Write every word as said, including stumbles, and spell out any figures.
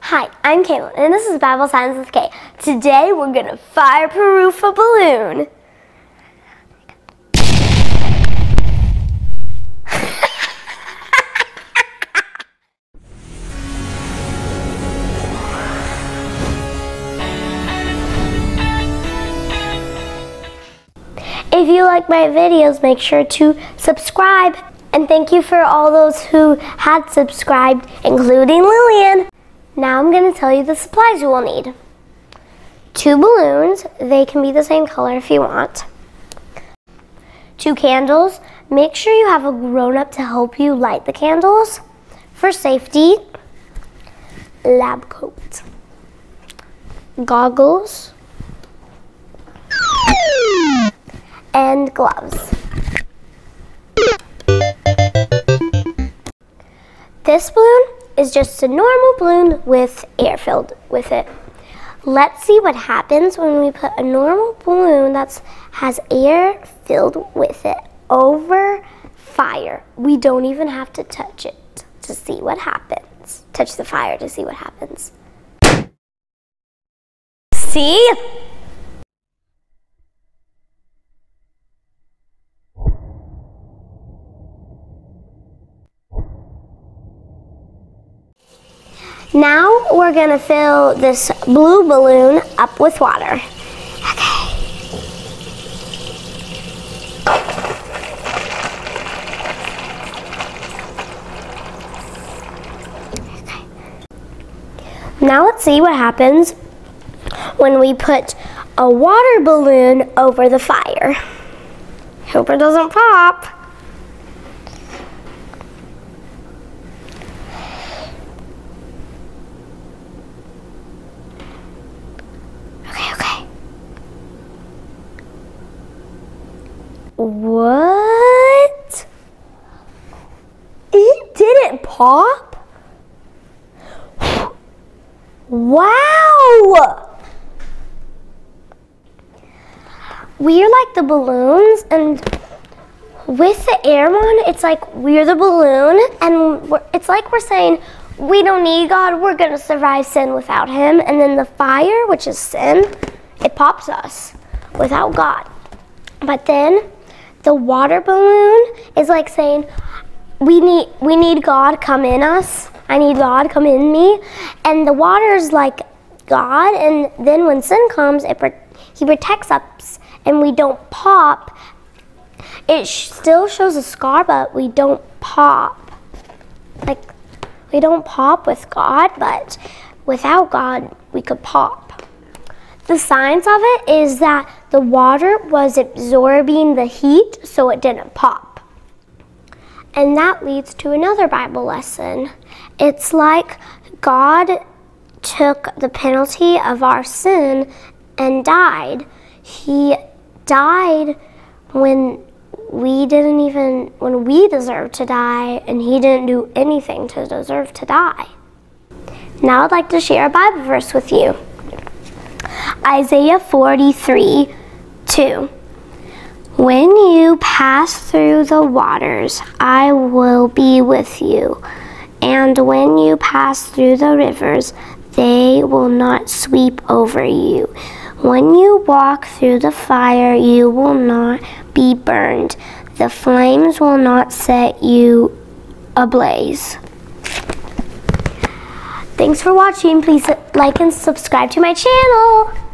Hi, I'm Caitlin, and this is Bible Science with Kay. Today we're gonna fireproof a balloon. If you like my videos, make sure to subscribe. And thank you for all those who had subscribed, including Lillian. Now I'm going to tell you the supplies you will need. Two balloons, they can be the same color if you want. Two candles, make sure you have a grown-up to help you light the candles. For safety, lab coat, goggles, and gloves. This balloon is just a normal balloon with air filled with it. Let's see what happens when we put a normal balloon that has air filled with it over fire. We don't even have to touch it to see what happens. Touch the fire to see what happens. See? Now we're gonna fill this blue balloon up with water. Okay. Okay. Now let's see what happens when we put a water balloon over the fire. Hope it doesn't pop. What? It didn't pop? Wow! We're like the balloons, and with the air on, it's like we're the balloon, and we're, it's like we're saying, we don't need God, we're gonna survive sin without Him. And then the fire, which is sin, it pops us without God. But then, the water balloon is like saying, we need we need God, come in us. I need God, come in me. And the water is like God, and then when sin comes, it He protects us, and we don't pop. It sh still shows a scar, but we don't pop. Like, we don't pop with God, but without God, we could pop. The science of it is that the water was absorbing the heat, so it didn't pop. And that leads to another Bible lesson. It's like God took the penalty of our sin and died. He died when we didn't even, when we deserved to die, and He didn't do anything to deserve to die. Now I'd like to share a Bible verse with you. Isaiah forty-three, two. When you pass through the waters, I will be with you. And when you pass through the rivers, they will not sweep over you. When you walk through the fire, you will not be burned. The flames will not set you ablaze. Thanks for watching. Please like and subscribe to my channel.